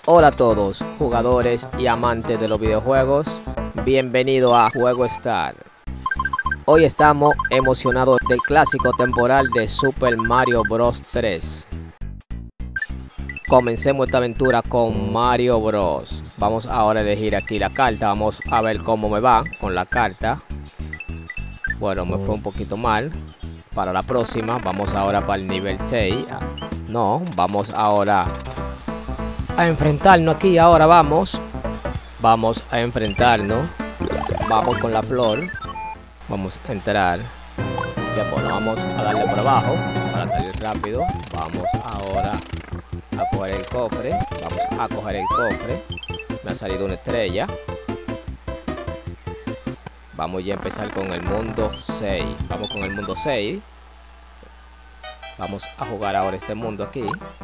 Hola a todos, jugadores y amantes de los videojuegos, bienvenido a Juego Star. Hoy estamos emocionados del clásico temporal de Super Mario Bros. 3. Comencemos esta aventura con Mario Bros. Vamos ahora a elegir aquí la carta, vamos a ver cómo me va con la carta. Bueno, me fue un poquito mal. Para la próxima, vamos ahora para el nivel 6. No, vamos ahora a enfrentarnos aquí. Ahora vamos a enfrentarnos. Vamos con la flor. Vamos a entrar. Ya, bueno, vamos a darle por abajo para salir rápido. Vamos ahora a coger el cofre. Vamos a coger el cofre. Me ha salido una estrella. Vamos ya a empezar con el mundo 6. Vamos con el mundo 6. Vamos a jugar ahora este mundo aquí.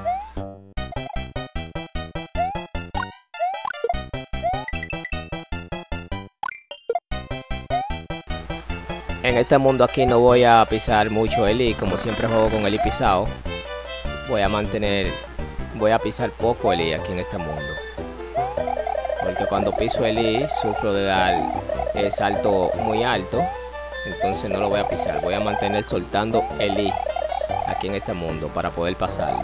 En este mundo aquí no voy a pisar mucho el I, como siempre juego con el I pisado. Voy a pisar poco el I aquí en este mundo. Porque cuando piso el I sufro de dar el salto muy alto. Entonces no lo voy a pisar, voy a mantener soltando el I aquí en este mundo para poder pasarlo.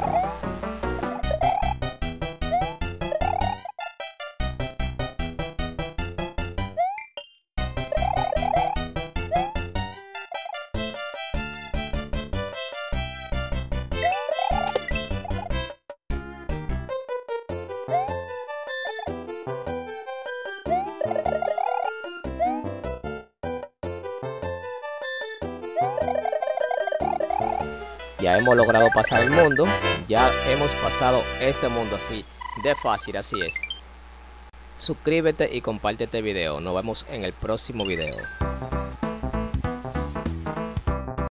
Ya hemos logrado pasar el mundo. Ya hemos pasado este mundo así de fácil, así es. Suscríbete y comparte este video. Nos vemos en el próximo video.